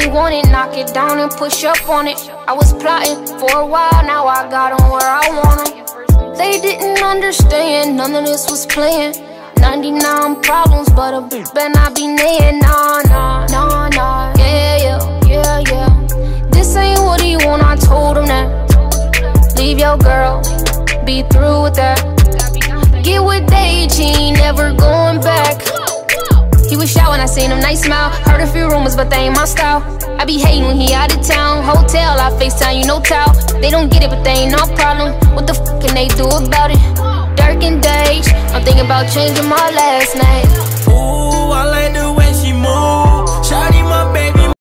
want it, knock it down and push up on it. I was plotting for a while, now I got them where I want them. They didn't understand, none of this was planned. 99 problems, but a bitch better not be nayin'. Nah, nah, nah, nah. Yeah, yeah, yeah, yeah. This ain't what he want, I told him that. Leave your girl, be through with that. Get with Dage, he ain't never going back. He was shy when I seen him, nice smile. Heard a few rumors, but they ain't my style. I be hating when he out of town. Hotel, I FaceTime, you no towel. They don't get it, but they ain't no problem. What the fuck can they do about it? Dirk and Dage, I'm thinking about changing my last name. Ooh, all I do